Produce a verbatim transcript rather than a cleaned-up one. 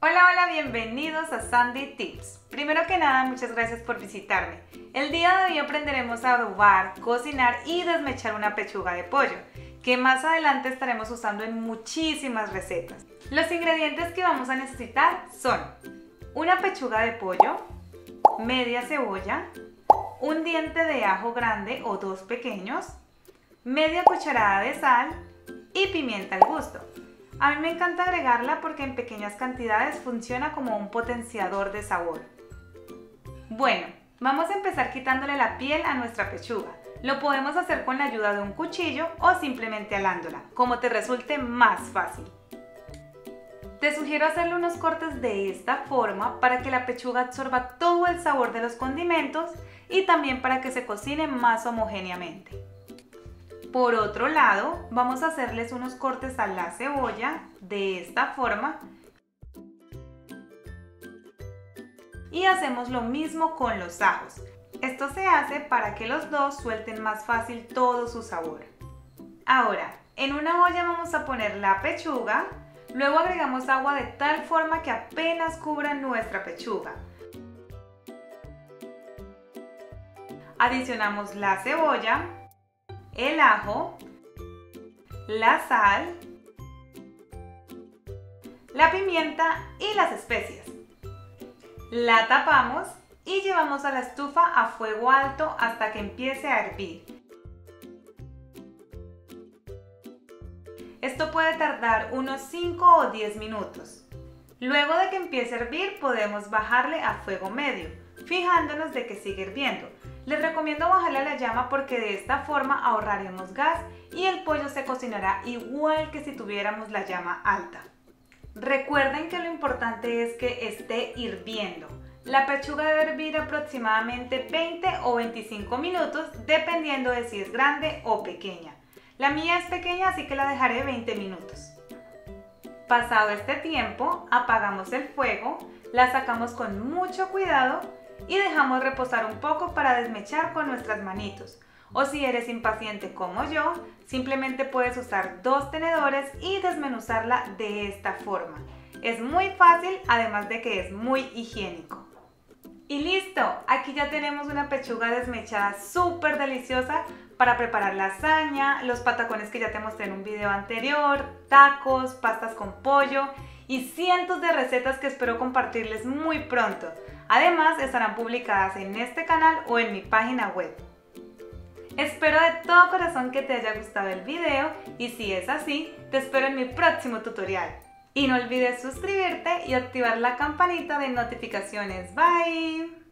Hola, hola, bienvenidos a Sandy Tips. Primero que nada, muchas gracias por visitarme. El día de hoy aprenderemos a adobar, cocinar y desmechar una pechuga de pollo, que más adelante estaremos usando en muchísimas recetas. Los ingredientes que vamos a necesitar son una pechuga de pollo, media cebolla, un diente de ajo grande o dos pequeños, media cucharada de sal y pimienta al gusto. A mí me encanta agregarla porque en pequeñas cantidades funciona como un potenciador de sabor. Bueno, vamos a empezar quitándole la piel a nuestra pechuga. Lo podemos hacer con la ayuda de un cuchillo o simplemente alándola, como te resulte más fácil. Te sugiero hacerle unos cortes de esta forma para que la pechuga absorba todo el sabor de los condimentos y también para que se cocine más homogéneamente. Por otro lado, vamos a hacerles unos cortes a la cebolla de esta forma y hacemos lo mismo con los ajos. Esto se hace para que los dos suelten más fácil todo su sabor. Ahora, en una olla vamos a poner la pechuga, luego agregamos agua de tal forma que apenas cubra nuestra pechuga. Adicionamos la cebolla, el ajo, la sal, la pimienta y las especias. La tapamos y llevamos a la estufa a fuego alto hasta que empiece a hervir. Esto puede tardar unos cinco o diez minutos. Luego de que empiece a hervir podemos bajarle a fuego medio, fijándonos de que sigue hirviendo. Les recomiendo bajarle a la llama porque de esta forma ahorraremos gas y el pollo se cocinará igual que si tuviéramos la llama alta. Recuerden que lo importante es que esté hirviendo. La pechuga debe hervir aproximadamente veinte o veinticinco minutos dependiendo de si es grande o pequeña. La mía es pequeña, así que la dejaré veinte minutos. Pasado este tiempo, apagamos el fuego, la sacamos con mucho cuidado y dejamos reposar un poco para desmechar con nuestras manitos. O si eres impaciente como yo, simplemente puedes usar dos tenedores y desmenuzarla de esta forma. Es muy fácil, además de que es muy higiénico. Y listo, aquí ya tenemos una pechuga desmechada súper deliciosa para preparar lasaña, los patacones que ya te mostré en un video anterior, tacos, pastas con pollo y cientos de recetas que espero compartirles muy pronto. Además, estarán publicadas en este canal o en mi página web. Espero de todo corazón que te haya gustado el video y si es así, te espero en mi próximo tutorial. Y no olvides suscribirte y activar la campanita de notificaciones. Bye.